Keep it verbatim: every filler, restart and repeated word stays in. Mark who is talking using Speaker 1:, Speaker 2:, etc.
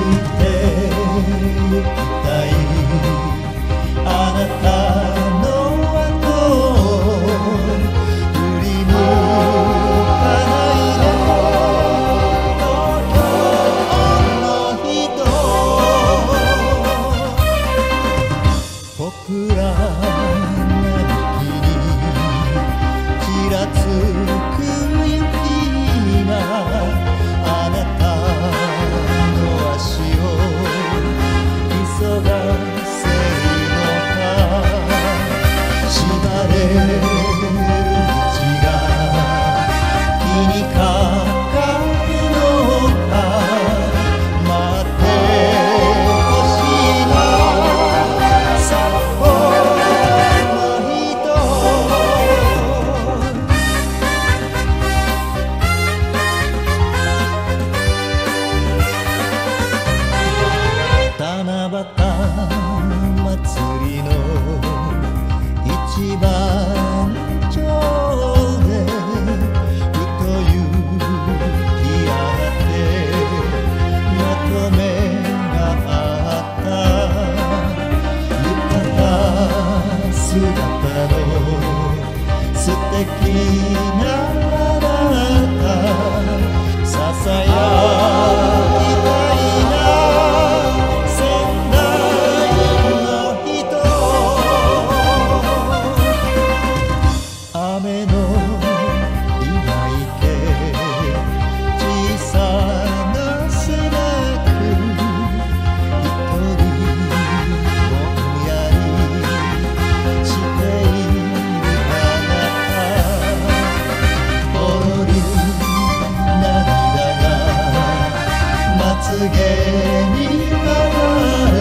Speaker 1: てゆきたいあなたの後を振り向かないで東京の人僕ら並木にちらつく雪があなたの足を急がせるのか縛れる道が気にかかるのか待ってほしいな札幌の人七夕祭りの一番町でふと雪上がってまとめがあった浴衣姿の素敵なあなたささやきたいな雨のいないけ小さな背中一人ぼんやりしているあなたほろり涙がまつげに流れ